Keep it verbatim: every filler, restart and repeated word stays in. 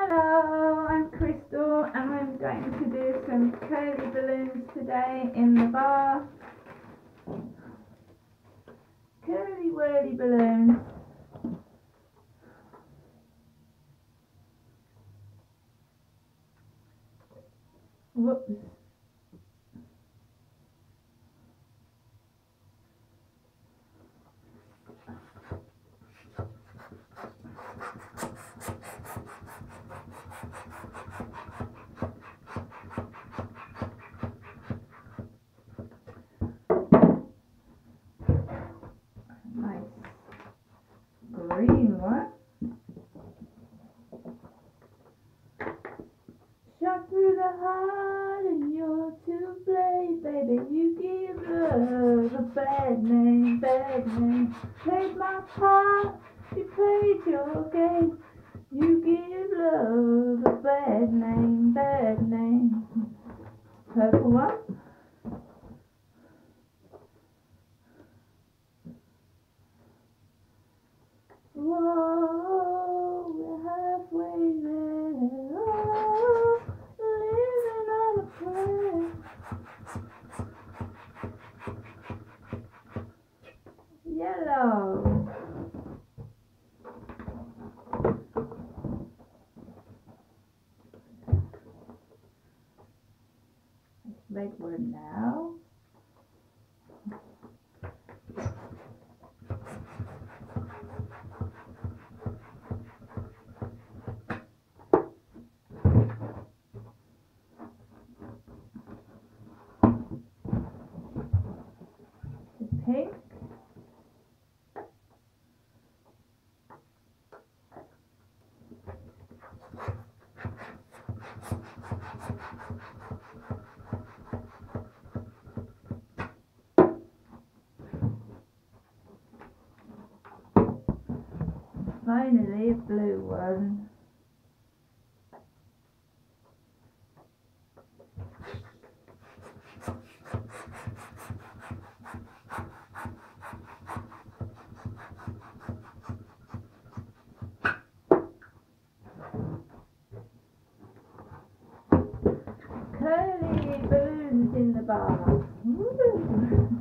Hello, I'm Crystal and I'm going to do some curly balloons today in the bath. Curly whirly balloons. Whoops. Nice green one. Shot through the heart and you're to blame, baby. You give love a bad name, bad name. Played my part, you played your game. You give love a bad name, bad name. Purple one. Whoa, we're halfway there. Oh, living on a prayer. Yellow. Red one now. Pink. Finally, a blue one. Curly balloons in the bath. Woo.